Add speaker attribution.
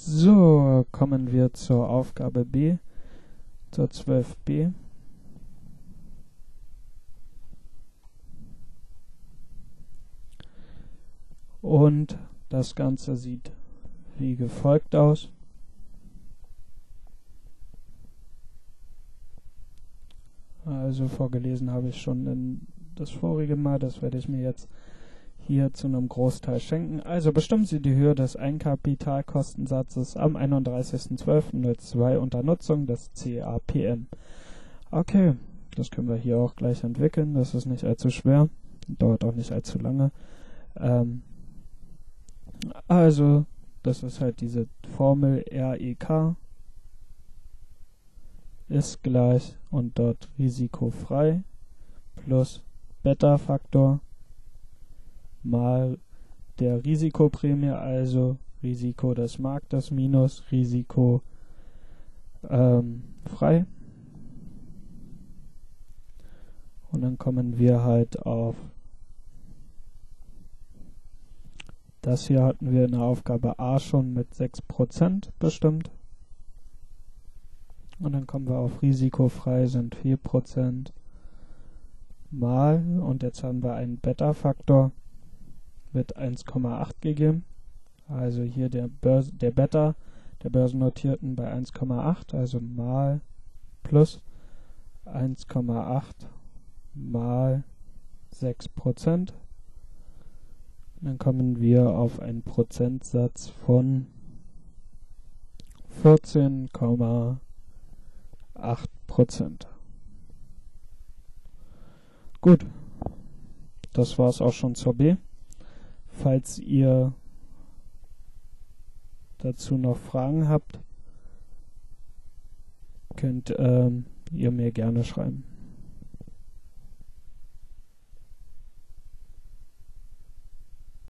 Speaker 1: So, kommen wir zur Aufgabe B, zur 12b. Und das Ganze sieht wie gefolgt aus. Also vorgelesen habe ich schon das vorige Mal, das werde ich mir jetzt hier zu einem Großteil schenken. Also bestimmen Sie die Höhe des Eigenkapitalkostensatzes am 31.12.02 unter Nutzung des CAPM. Okay, das können wir hier auch gleich entwickeln, das ist nicht allzu schwer, dauert auch nicht allzu lange. Also, das ist halt diese Formel REK ist gleich und dort risikofrei plus Beta-Faktor mal der Risikoprämie, also Risiko des Marktes minus Risiko frei. Und dann kommen wir halt auf das hier hatten wir in der Aufgabe A schon mit 6% bestimmt. Und dann kommen wir auf risikofrei sind 4% mal, und jetzt haben wir einen Beta-Faktor mit 1,8 gegeben. Also hier der Beta der Börsennotierten bei 1,8, also mal plus 1,8 mal 6%. Dann kommen wir auf einen Prozentsatz von 14,8%. Gut, das war's auch schon zur B. Falls ihr dazu noch Fragen habt, könnt ihr mir gerne schreiben.